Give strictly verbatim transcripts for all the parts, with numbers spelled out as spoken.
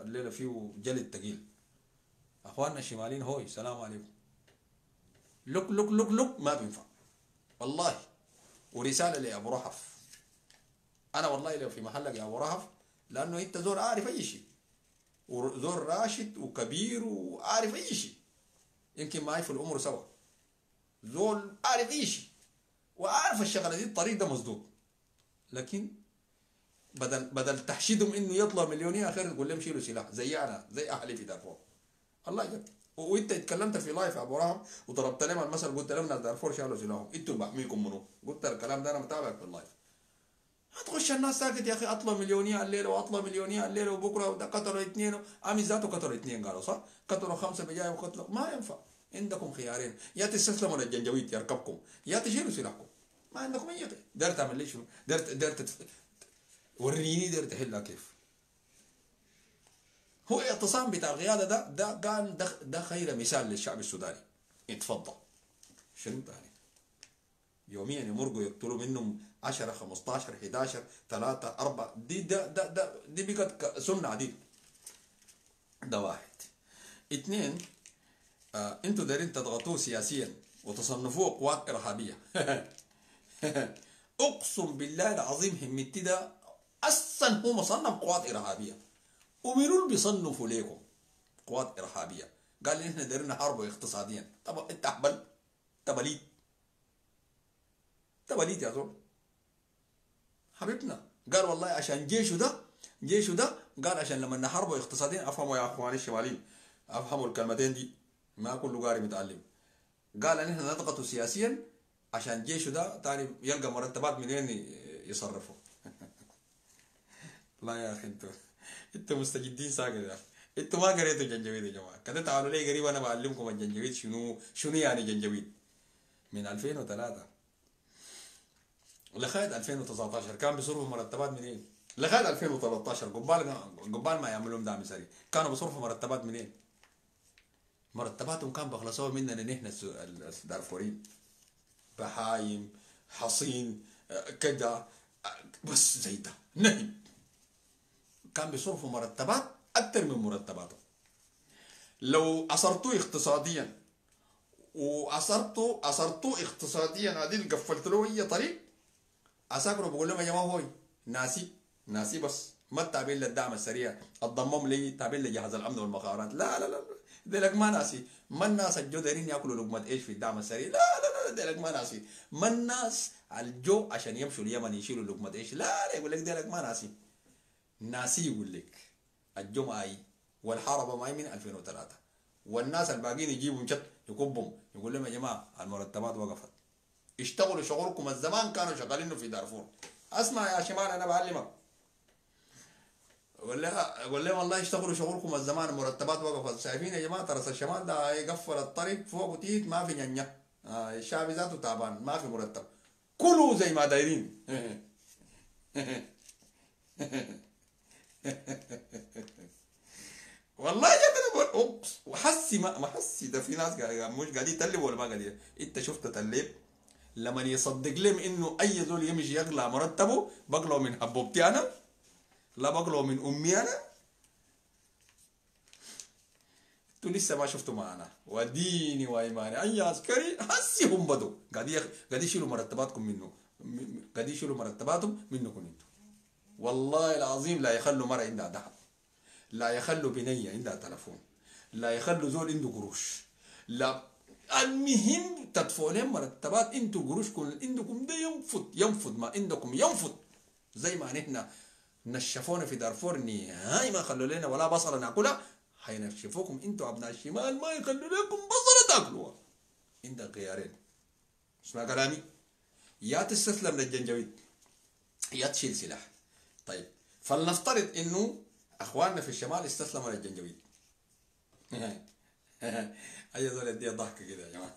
الليله فيه جلد تقيل. اخواننا الشماليين هوي سلام عليكم. لك لك لك لك ما بينفع والله. ورساله لابو رهف، انا والله لو في محلك يا ابو رهف، لانه انت زور عارف اي شيء، وزور راشد وكبير وعارف اي شيء، يمكن معي في العمر سوا، زول عارف اي شيء وعارف الشغله دي الطريق ده مسدود. لكن بدل بدل تحشيدهم انه يطلع مليونير اخر تقول لهم شيلوا سلاح زي انا زي اهلي في دارفور. الله جد. وانت اتكلمت في لايف يا ابو رهب وضربت لهم المثل، قلت لهم ناس دارفور شالوا سلاحهم، انتوا بحميكم منو؟ قلت الكلام ده انا متابعك في اللايف. هتخش الناس ساكت يا اخي، اطلع مليونير الليله واطلع مليونير الليله وبكره وده قتلوا اثنين، عامل ذاته قتلوا اثنين قالوا صح؟ قتلوا خمسه بجاي وقتلوا، ما ينفع. عندكم خيارين، يا تستسلموا للجنجويد يركبكم، يا تشيلوا سلاحكم. ما عندكم اي خيار. دار تعمل لي شنو؟ دار دار تتف... وريني دار تحلها كيف؟ هو اعتصام بتاع القياده ده ده كان ده, ده خير مثال للشعب السوداني. اتفضل. شنو تاني؟ يوميا يمرقوا يقتلوا منهم عشرة خمستاشر حداشر ثلاثة أربعة، دي ده ده ده دي بقت سنة عديد. ده واحد. اثنين، آه انتوا دايرين تضغطوه سياسيا وتصنفوه قوات إرهابية. اقسم بالله العظيم همتي ده اصلا هو مصنف قوات إرهابية، ومنو اللي بيصنفوا ليكم قوات إرهابية؟ قال لي احنا دايرين نحاربوا اقتصاديا. طب انت احبل تبليد تبليد يا زول حبيبنا. قال والله عشان جيشه ده جيشه ده قال عشان لما نحاربوا اقتصاديا. افهموا يا اخواني الشماليين، افهموا الكلمتين دي، ما كله قاري متعلم. قال ان احنا نضغطه سياسيا عشان جيشه ده تاني يلقى مرتبات منين يصرفوا. لا يا اخي انتوا انتوا مستجدين ساكت يا اخي. انتوا ما قريتوا جنجويد يا جماعه، كده تعالوا لي قريب انا بعلمكم الجنجويد شنو شنو يعني جنجويد. من ألفين وثلاثة لغايه ألفين وتسعتاشر كان بيصرفوا مرتبات منين؟ لغايه ألفين وثلاثتاشر قبال قبال ما يعملوا لهم دعم سريع كانوا بيصرفوا مرتبات منين؟ مرتباتهم كان بيخلصوها مننا نحن الدارفوريين، بهايم حصين كده بس زي ده نهب. كان بيصرفوا مرتبات اكثر من مرتباتهم. لو اثرتوه اقتصاديا واثرتوا اثرتوه اقتصاديا عادل قفلت له اي طريق، عساكر بقول لهم يا جماعه هوي ناسي ناسي بس ما تابعين للدعم السريع، الضمهم لي تابعين لجهاز الامن والمخابرات. لا لا لا ديلك ما ناسي. ما الناس الجو دايرين ياكلوا لقمه ايش في الدعم السريع؟ لا لا لا ديلك ما ناسي. ما الناس الجو عشان يمشوا اليمن يشيلوا لقمه ايش؟ لا لا يقول لك ديلك ما ناسي. ناسي يقول لك الجو معي والحرب معي من ألفين وثلاثة، والناس الباقيين يجيبوا مشت يكبهم يقول لهم يا جماعه المرتبات وقفت، اشتغلوا شغلكم الزمان كانوا شغالينه في دارفور. اسمع يا شمال انا بعلمك. اقول لها اقول لهم والله اشتغلوا شغلكم الزمان المرتبات وقفت. شايفين يا جماعه ترى الشمال ده يقفل الطريق فوق وتيت ما في نيا. آه الشعب ذاته تعبان ما في مرتب، كلوا زي ما دايرين. والله جد انا بقول وحسي ما ما حسي ده في ناس مش قاعدين يتلبوا ولا ما قاعدين. انت شفت تلب لما يصدق لهم انه اي زول يمشي يقلع مرتبه بقلعه من حبوبتي انا، لا بقلعه من امي انا. انتوا لسه ما شفتوا معنا وديني وايماني اي عسكري حسي هم بدوا قاعدين قاعدين يشيلوا مرتباتكم منه، قاعدين يشيلوا مرتباتهم منكم انتوا. والله العظيم لا يخلوا مرة عندها ذهب، لا يخلوا بنية عندها تلفون، لا يخلوا زول عنده قروش، لا المهم تدفعوا لهم مرتبات. انتوا قروشكم عندكم ده ينفض ينفض ما عندكم ينفض. زي ما نحن نشفونا في دارفور نهاية ما خلوا لنا ولا بصلة ناكلها، حينشفوكم انتوا ابناء الشمال ما يخلوا لكم بصلة تاكلوها. عندك خيارين، اسمع كلامي، يا تستسلم للجنجويد يا تشيل سلاح. طيب فلنفترض انه اخواننا في الشمال استسلموا للجنجويد. اي زول يديها ضحكه كده يا جماعه.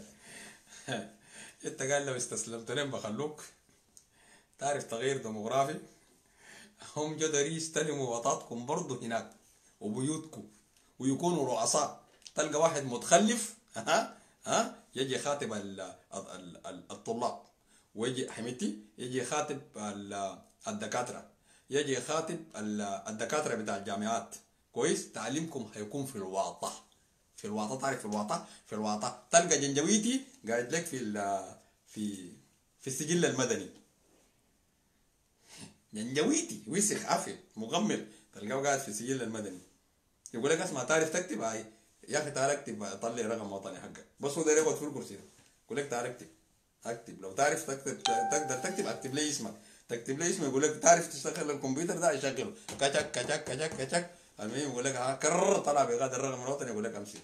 انت قال لو استسلمت لهم بخلوك. تعرف تغيير ديموغرافي، هم جدري يستلموا وطاتكم برضه هناك وبيوتكم ويكونوا رؤساء. تلقى واحد متخلف ها ها يجي خاتم الطلاب، ويجي حميتي يجي خاتم الدكاتره، يجي خاتم الدكاتره بتاع الجامعات كويس. تعليمكم هيكون في الواطه، في الواطه. تعرف في الواطه؟ في الواطه تلقى جنجويتي قاعد لك في في في السجل المدني. جنجويتي وسخ عافيه مغمر تلقاه قاعد في السجل المدني. يقول لك اسمع تعرف تكتب؟ هاي يا اخي تعال اكتب، طلع رقم وطني حقك بس هو داير يقعد في الكرسي ده. يقول لك تعال اكتب. اكتب لو تعرف تكتب تقدر تكتب اكتب لي اسمك، تكتب لي اسمك. يقول لك تعرف تشتغل الكمبيوتر ده يشغله كشك كشك كشك كشك. المهم يقول لك ها كرر طلع بغاد الرقم الوطني يقول لك امشي.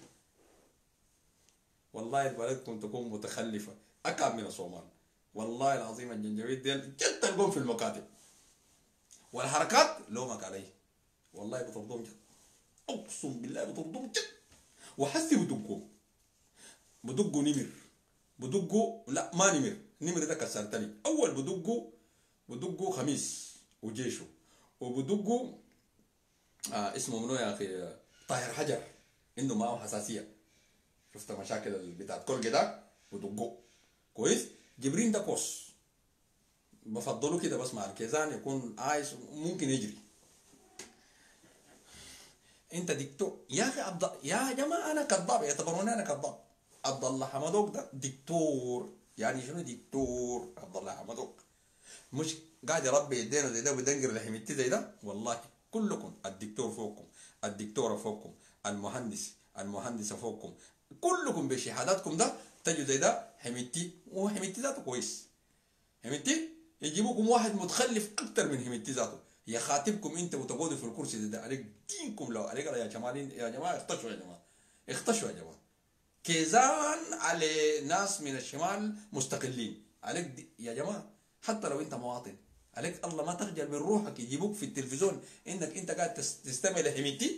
والله بلدكم تكون متخلفه اكثر من الصومال. والله العظيم الجنجويد ديل جد تلقون في المكاتب والحركات لومك عليه. والله بترضون جد، اقسم بالله بترضون جد. وحسي بدقوا بدقوا نمر، بدقوا لا ما نمر، نمر ده كسرتني. اول بدقوا بدقوا خميس وجيشه، وبدقوا آه اسمه منو يا اخي، طاهر حجر عنده معه حساسيه. شفت مشاكل بتاعت كل ده بدقوا كويس. جبرين ده كوس بفضله كده بس مع الكيزان يكون عايش ممكن يجري. انت دكتور يا اخي عبد يا جماعه انا كذاب، يعتبروني انا كذاب. عبد الله حمدوك ده دكتور، يعني شنو دكتور عبد الله حمدوك؟ مش قاعد يربي يدينا زي ده وبيدنقر لحميتي زي ده. والله كلكم الدكتور فوقكم، الدكتوره فوقكم، المهندس المهندسه فوقكم، كلكم بشهاداتكم ده تجوا زي ده حميتي. وحميتي ذاته كويس، حميتي يجيبوكم واحد متخلف اكتر من حميتي ذاته يا خاتمكم انت وتقعدوا في الكرسي ده. عليك دينكم لو عليك يا جمالين يا جماعه اختشوا يا جماعه، اختشوا يا جماعه. كيزان على ناس من الشمال مستقلين عليك دي يا جماعه. حتى لو انت مواطن عليك الله ما تخجل من روحك يجيبوك في التلفزيون انك انت قاعد تستمع لحميتي.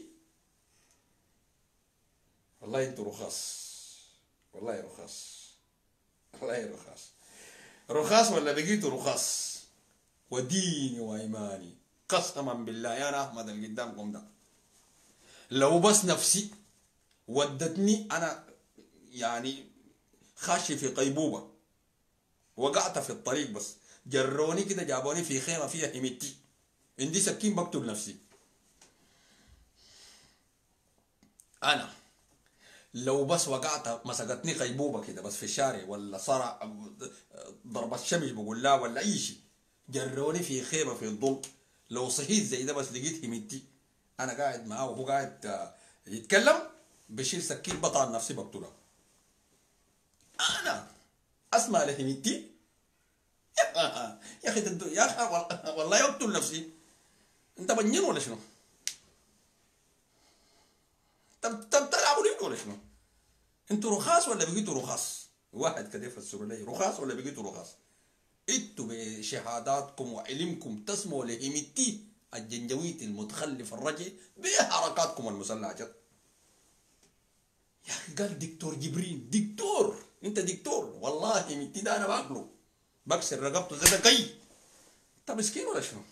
والله انتوا رخاص، والله رخاص، والله رخاص، رخاص ولا بقيتوا رخاص. وديني وايماني قسما بالله يا انا احمد اللي قدامكم ده لو بس نفسي ودتني انا يعني خاشي في غيبوبه، وقعت في الطريق بس جروني كده جابوني في خيمه فيها حميتي، عندي سكين بقتل نفسي. انا لو بس وقعت مسكتني غيبوبه كده بس في الشارع ولا صرع ضربة شمس بقول لا ولا اي شيء، جروني في خيمه في الظل، لو صحيت زي ده بس لقيت حميتي انا قاعد معاه وهو قاعد يتكلم بشيل سكين بطعن نفسي بقتلها. انا اسمع لحميتي يا اخي تدو يا اخي والله يقتل نفسي. انت بنين ولا شنو؟ طب طب تلعبوا ليه ولا شنو؟ انتوا رخاص ولا بقيتوا رخاص؟ واحد كده يفسر لي رخاص ولا بقيتوا رخاص؟ انتوا بشهاداتكم وعلمكم تسموا لهيمتي الجنجويت المتخلف الرجعي بحركاتكم المسلحه. يا اخي قال دكتور جبرين، دكتور انت دكتور والله هيمتي ده انا باكله بكسر رقبته زي ده كي. طب مسكين ولا شنو؟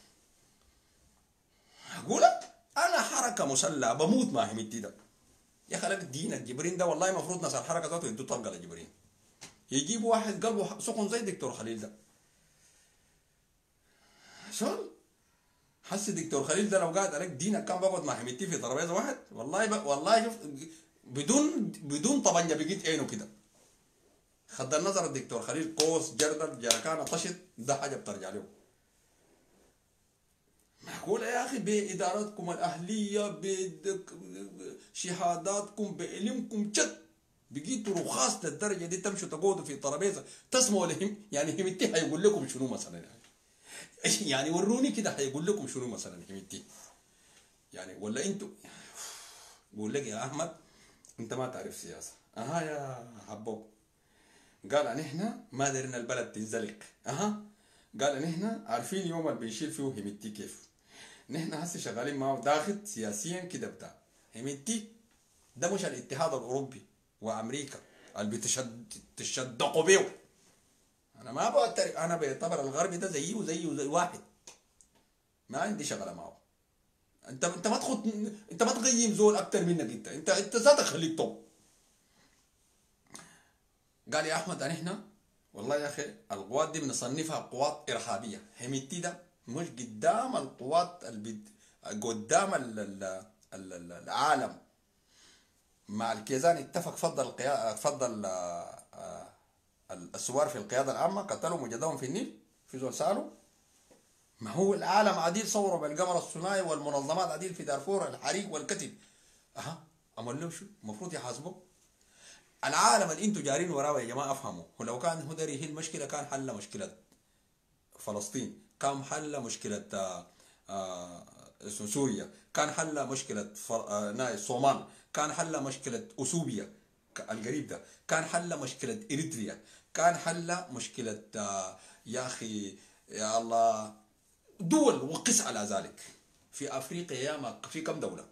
اقولك انا حركه مسلحه بموت مع هيمتي ده. يا اخي لك دينك جبرين ده والله المفروض ناس الحركه ذاته يدوا طلقه لجبرين، يجيب واحد قلبه سخن زي دكتور خليل ده. شو حس دكتور خليل ده لو قاعد عليك دينك كان بقعد مع حميتي في ترابيزه واحد والله ب... والله شوف بدون بدون طبنجه بقيت عينه كده. خد النظر الدكتور خليل قوس جردل جركانه طشت ده حاجه بترجع له. معقول يا اخي بادارتكم الاهليه بشهاداتكم بعلمكم جد بقيتوا رخاص للدرجه دي تمشوا تقعدوا في ترابيزه تسمعوا لهم؟ يعني همتي هيقول لكم شنو مثلا؟ يعني يعني وروني كده هيقول لكم شنو مثلا همتي؟ يعني ولا انتوا بقول لك يا احمد انت ما تعرف سياسه. اها يا حبوب قال ان احنا ما درنا البلد تنزلق. اها قال ان احنا عارفين يوم اللي بنشيل فيه همتي كيف. نحن هسه شغالين معه داخل سياسيا كده بتاع همتي ده مش الاتحاد الاوروبي وامريكا اللي بتشدقوا بيه. انا ما بعترف، انا بعتبر الغربي ده زيه وزيه زي واحد ما عندي شغله معه. انت انت ما تخط انت ما تقيم زول اكتر منك. انت انت انت ذاتك خليك طب. قال يا احمد احنا والله يا اخي القوات دي بنصنفها قوات ارهابيه. همتي ده مش قدام القوات البد... قدام ال... ال... ال- ال- العالم مع الكيزان اتفق، فضل القيا... فضل آه، آه، الثوار في القياده العامه قتلوا وجدهم في النيل، في زول ساله؟ ما هو العالم عديل صوروا بالقمر الصناعي، والمنظمات عديل في دارفور الحريق والقتل. اها، عمل له شو؟ المفروض يحاسبه. العالم اللي انتوا جارين وراه يا جماعه افهموا، ولو كان هو داري هي المشكله كان حل مشكله فلسطين، كان حل مشكله آه، آه، سوريا، كان حل مشكله فر- آه، ناي الصومال، كان حل مشكله اثيوبيا ك- القريب ده، كان حل مشكله اريتريا، كان حل مشكله آه، يا اخي يا الله دول، وقس على ذلك. في افريقيا ياما في كم دوله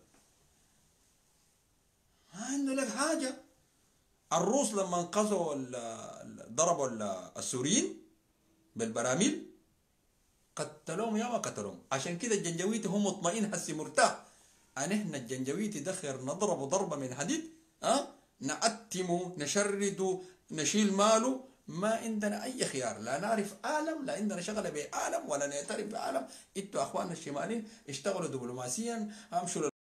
ما عنده لك حاجه. الروس لما انقذوا ال- ال- ضربوا ال- السوريين بالبراميل قتلوهم يا ما قتلوهم. عشان كده الجنجويتي هو مطمئن هسي مرتاح ان احنا الجنجويتي دخل نضربه ضربه من حديد، ها، نعتمه نشرده نشيل ماله، ما عندنا اي خيار، لا نعرف عالم، لا عندنا شغله بعالم، ولا نعترف بعالم. انتوا اخواننا الشماليين اشتغلوا دبلوماسيا، امشوا